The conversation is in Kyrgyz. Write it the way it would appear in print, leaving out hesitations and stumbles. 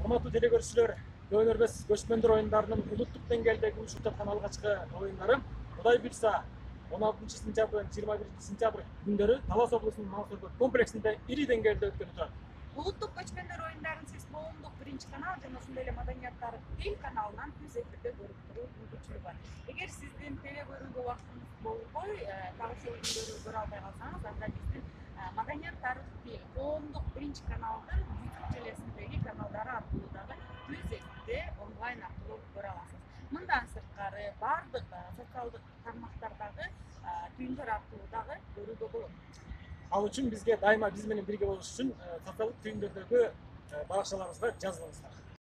Урматтуу телекөрүүчүлөр, көөнөрбөс көчмөндөр оюндарынын улуттук деңгээлдеги уюшуп жаткан алгачкы оюндары Кудай буйрса 16-сентябрь 21-сентябрь күндөрү Талас облусунун Маңсөрбөт комплексинде ири деңгээлде өткөнү турат. Улуттук көчмөндөр оюндарын сиз коомдук биринчи канал жана ошондой эле Маданияттар телеканалынан түз эфирде көрүп туруу мүмкүнчүлүгү бар. Эгер сиздин теле көрүүгө убактыңыз болбой, дагы ошол күндөрү көрө албай калсаңыз, анда биздин Маданияттар коомдук биринчи каналдын YouTube желесиндеги каналдары аркылуу дагы түз эфирде онлайн аркылуу көрө аласыз. Мындан сырткары бардык социалдык тармактардагы түйүндөр аркылуу дагы көрүүгө болот. Ал үчүн бизге дайыма биз менен бирге болуш үчүн социалдык түйүндөрдөгү баракчаларыбызга жазылыңыздар.